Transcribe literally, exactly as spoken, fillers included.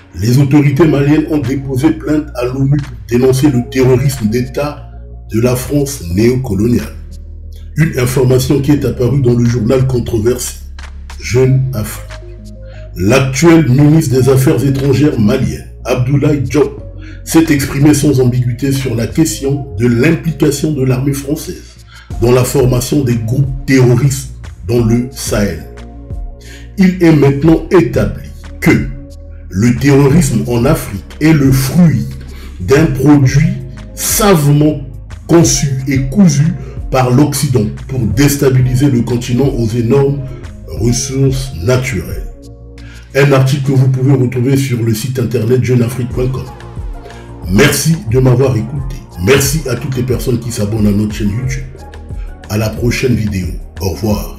Les autorités maliennes ont déposé plainte à l'ONU pour dénoncer le terrorisme d'État de la France néocoloniale. Une information qui est apparue dans le journal controversé Jeune Afrique. L'actuel ministre des Affaires étrangères malien, Abdoulaye Diop, s'est exprimé sans ambiguïté sur la question de l'implication de l'armée française dans la formation des groupes terroristes dans le Sahel. Il est maintenant établi que le terrorisme en Afrique est le fruit d'un produit savamment conçu et cousu par l'Occident pour déstabiliser le continent aux énormes ressources naturelles. Un article que vous pouvez retrouver sur le site internet jeune afrique point com. Merci de m'avoir écouté. Merci à toutes les personnes qui s'abonnent à notre chaîne YouTube. À la prochaine vidéo. Au revoir.